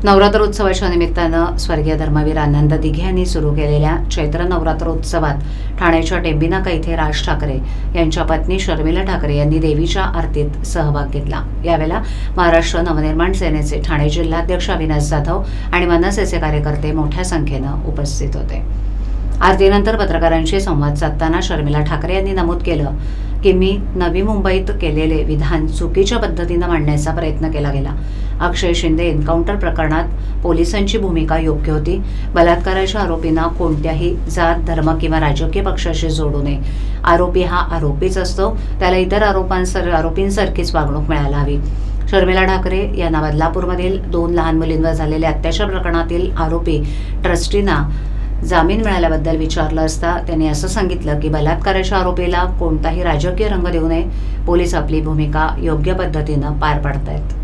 नवरात्रोत्सवाच्या निमित्तानं स्वर्गीय धर्मवीर आनंद दिघे यांनी सुरू केलेल्या चैत्र नवरात्रोत्सवात ठाण्याच्या टेंबिनाका इथे राज ठाकरे यांच्या पत्नी शर्मिला ठाकरे यांनी देवीच्या आरतीत सहभाग घेतला। यावेळेला महाराष्ट्र नवनिर्माण सेनेचे ठाणे जिल्हाध्यक्ष अविनाश जाधव आणि मनसेचे कार्यकर्ते मोठ्या संख्येनं उपस्थित होते। आरतीनंतर पत्रकारांशी संवाद साधताना शर्मिला ठाकरे यांनी नमूद केलं की मी नवी मुंबईत केलेले विधान चुकीच्या पद्धतीने मांडण्याचा प्रयत्न केला गेला। अक्षय शिंदे एन्काउंटर प्रकरणात पोलिसांची भूमिका योग्य होती। बलात्काराच्या आरोपींना कोणत्याही जात धर्म किंवा राजकीय पक्षाशी जोडू नये। आरोपी हा आरोपीच असतो, त्याला इतर आरोपींसारखीच वागणूक मिळायला हवी। शर्मिला ठाकरे यांना बदलापूरमधील 2 लहान मुलींवर झालेल्या अत्याचार प्रकरणातील आरोपी ट्रस्टींना जामीन मिळाल्याबद्दल विचारलं असता त्यांनी असं सांगितलं की बलात्काराच्या आरोपीला कोणताही राजकीय रंग देऊ नये। पोलीस आपली भूमिका योग्य पद्धतीने पार पाडतायत।